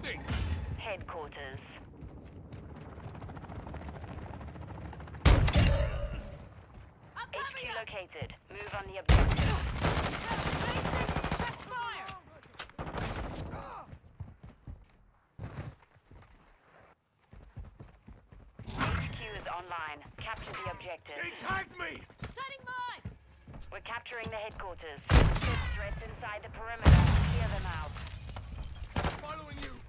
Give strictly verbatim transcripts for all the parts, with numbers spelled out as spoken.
Reloading! Headquarters. I'll H cover Q you! located. Move on the objective. Basic, check fire! H Q is online. Capture the objective. He tagged me! Setting mine! We're capturing the headquarters. There's threats inside the perimeter. Clear them out. Following you!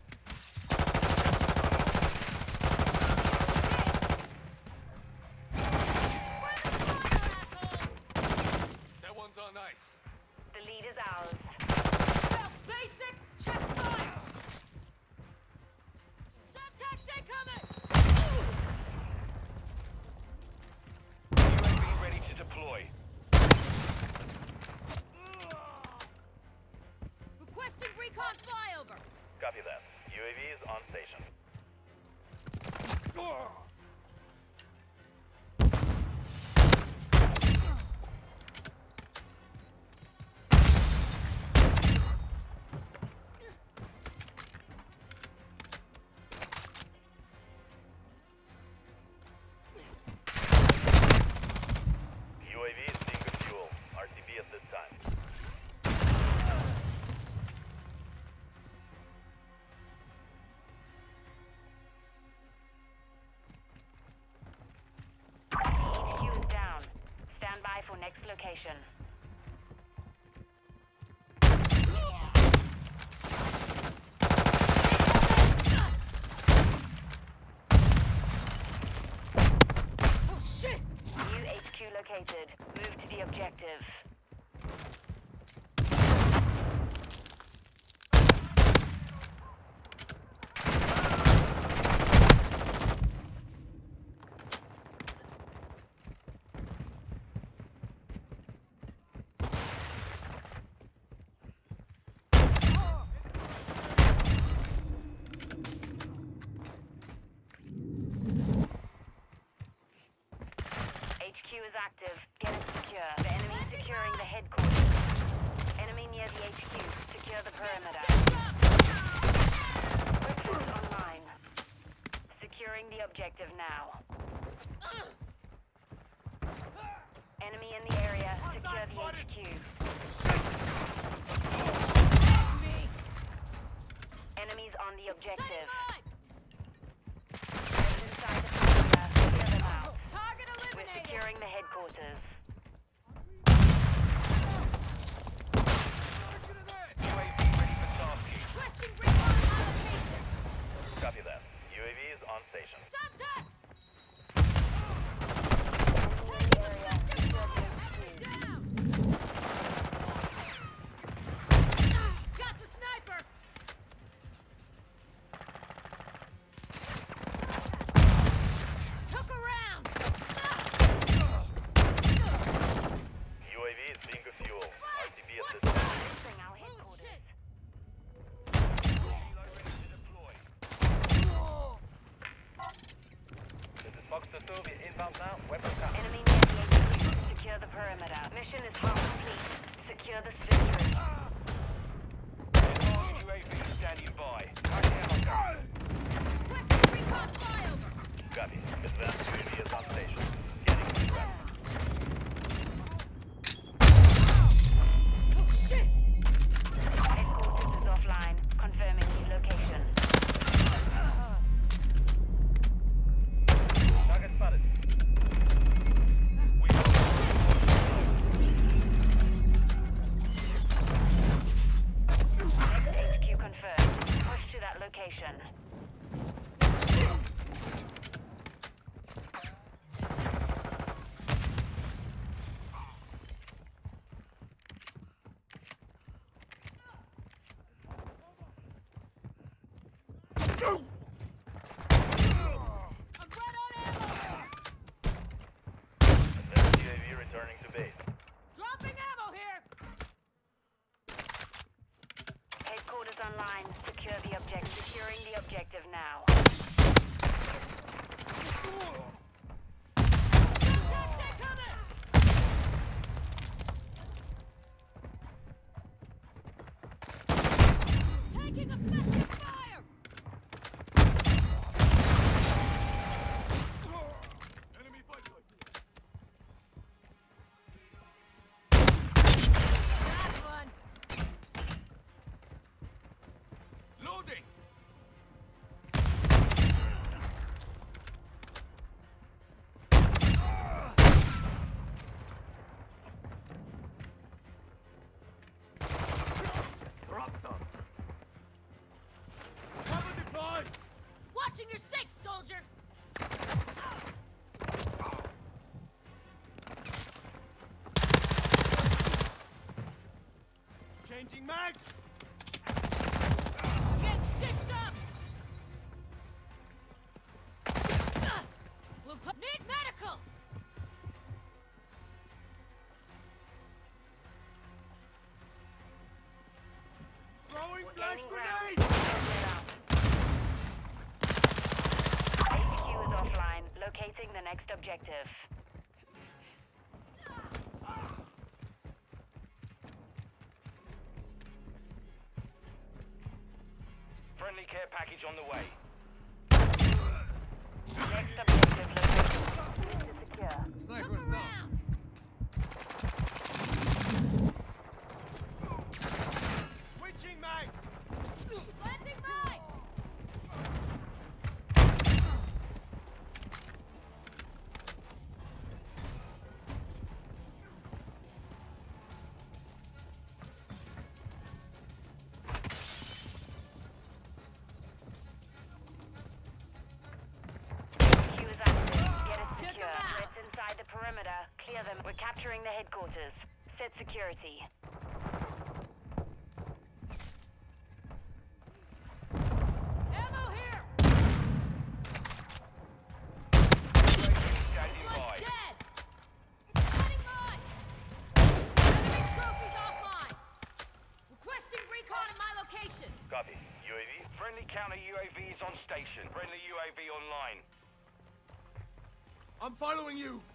That one's on ice. The lead is ours. Well, basic, check fire! Subtext incoming! U A V ready to deploy. Requesting recon flyover! Copy that. U A V is on station. U A V is being good fuel. R T B at this time. H Q is down. Stand by for next location. Oh shit! New H Q located. Move to the objective. H Q is active. Get it secure. The enemy is securing the headquarters. Enemy near the H Q. Secure the perimeter. Recruit online. Securing the objective now. Enemy in the area. Secure the H Q. Me! Enemies on the Setting objective. mine! Threats inside the perimeter. Clear them out. Target We're eliminated! securing the headquarters. U A V ready for tasking. Requesting recon allocation! Copy that. U A V is on station. Subtext! Enemy in the area. Secure the H Q. Down! Got the sniper! Took a round! U A V is being good fuel. R T B at Watch this time. out! Entering our Oh headquarters. shit! Reload ready to deploy. This is Fox to two. We're inbound now. Weapons out. Enemy near the H Q. Secure the perimeter. Mission is half complete. Secure the Spitfire. Target U A V standing by. Target ammo gun. Requesting recon flyover! Copy. Advanced U A V is on station. Getting to the ground. Oh shit! Headquarters is offline. Confirming new location. Target spotted. We Next H Q confirmed. Push to that location. I'm red on ammo! Advanced U A V returning to base. Dropping ammo here! Headquarters online. Secure the objective. Securing the objective now. Subtext incoming! Taking effective fire! Cover deployed! Watching your six, soldier! Changing mags! I'm getting stitched up! Blue cl- Need medical! Throwing We're flash gaining ground. grenade! H Q is offline. Locating the next objective. Friendly care package on the way. Next objective located. To secure. Look around! Switching mags! Planting mine! H Q is active. Get it Took 'em secure. out. Threats inside the perimeter. Clear them. We're capturing the headquarters. Set security. Ammo here! Standing This by. one's dead! Planting mine! Enemy trophies offline! Requesting recon at my location! Copy. U A V? Friendly counter U A V is on station. Friendly U A V online. I'm following you!